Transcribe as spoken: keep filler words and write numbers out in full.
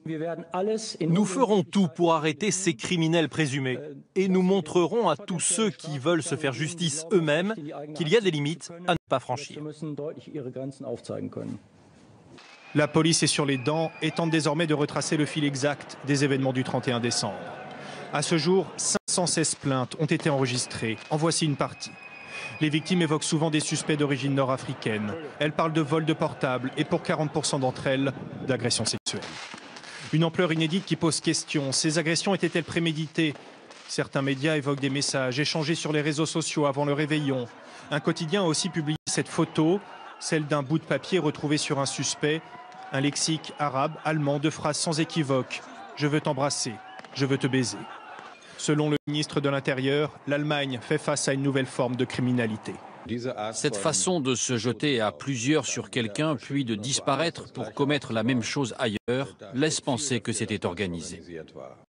Nous ferons tout pour arrêter ces criminels présumés et nous montrerons à tous ceux qui veulent se faire justice eux-mêmes qu'il y a des limites à ne pas franchir. La police est sur les dents et tente désormais de retracer le fil exact des événements du trente et un décembre. À ce jour, cinq cent seize plaintes ont été enregistrées. En voici une partie. Les victimes évoquent souvent des suspects d'origine nord-africaine. Elles parlent de vol de portable et pour quarante pour cent d'entre elles, d'agressions sexuelles. Une ampleur inédite qui pose question. Ces agressions étaient-elles préméditées? Certains médias évoquent des messages échangés sur les réseaux sociaux avant le réveillon. Un quotidien a aussi publié cette photo, celle d'un bout de papier retrouvé sur un suspect. Un lexique arabe, allemand, de phrases sans équivoque. Je veux t'embrasser, je veux te baiser. Selon le ministre de l'Intérieur, l'Allemagne fait face à une nouvelle forme de criminalité. Cette façon de se jeter à plusieurs sur quelqu'un, puis de disparaître pour commettre la même chose ailleurs, laisse penser que c'était organisé.